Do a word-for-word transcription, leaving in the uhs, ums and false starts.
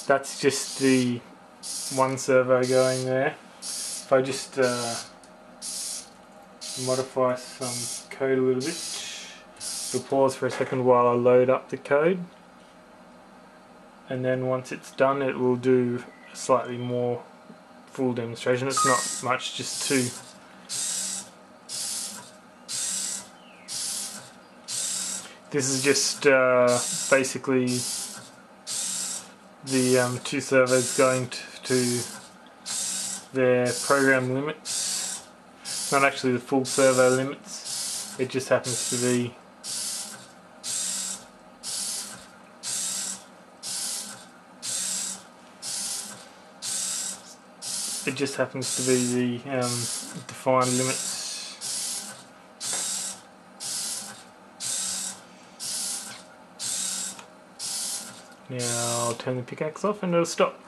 that's just the one servo going there. If I just uh, modify some code a little bit, we'll pause for a second while I load up the code, and then once it's done it will do a slightly more full demonstration. It's not much, just two. This is just uh, basically the um, two servos going to, to their program limits. Not actually the full servo limits, it just happens to be it just happens to be the um, defined limits. Now I'll turn the pickaxe off and it'll stop.